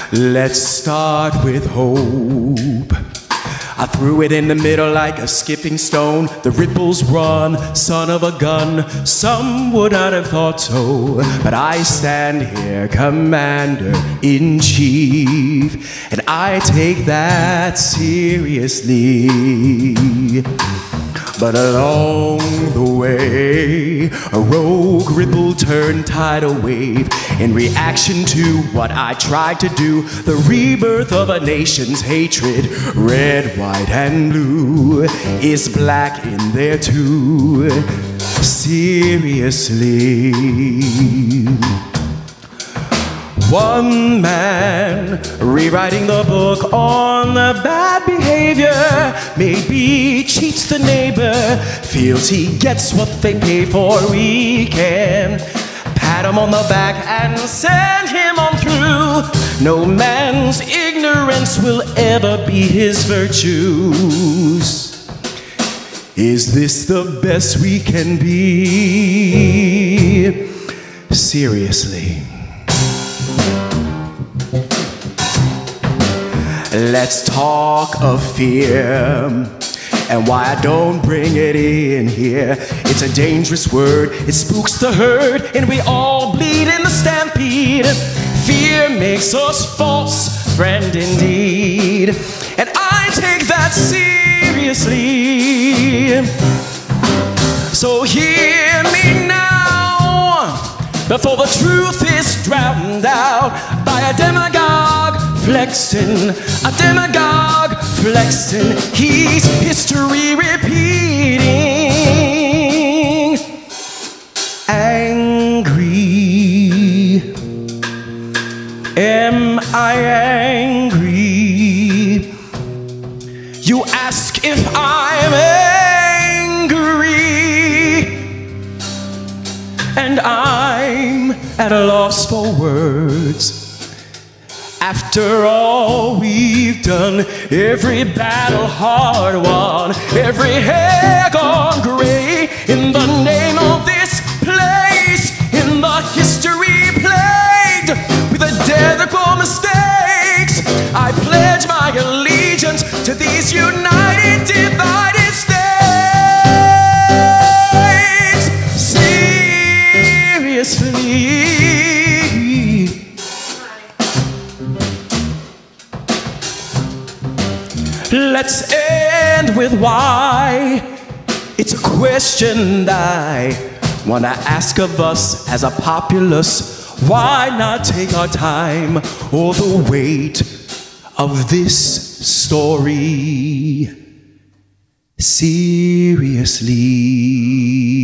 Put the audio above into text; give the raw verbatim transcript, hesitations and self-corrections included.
Let's start with hope. I threw it in the middle like a skipping stone. The ripples run, son of a gun. Some would not have thought so, but I stand here, Commander-in-Chief, and I take that seriously. But along the way, a rogue ripple turned tidal wave. In reaction to what I tried to do, the rebirth of a nation's hatred, red, white, and blue, is black in there too. Seriously. One man rewriting the book on the bad behavior, maybe cheats the neighbor, feels he gets what they pay for. We can pat him on the back and send him on through. No man's ignorance will ever be his virtues. Is this the best we can be? Seriously. Let's talk of fear and why I don't bring it in here. It's a dangerous word, it spooks the herd, and we all bleed in the stampede. Fear makes us false, friend indeed, and I take that seriously. So hear me now, before the truth is drowned out by a demagogue flexing, a demagogue flexing. He's history repeating. Angry, am I angry? You ask if I'm angry, and I'm at a loss for words. After all we've done, every battle hard won, every hair gone gray, in the name of this place, in the history played with the deathful mistakes, I pledge my allegiance to these united, divided states. Seriously. Let's end with why. It's a question I want to ask of us as a populace. Why not take our time or the weight of this story seriously?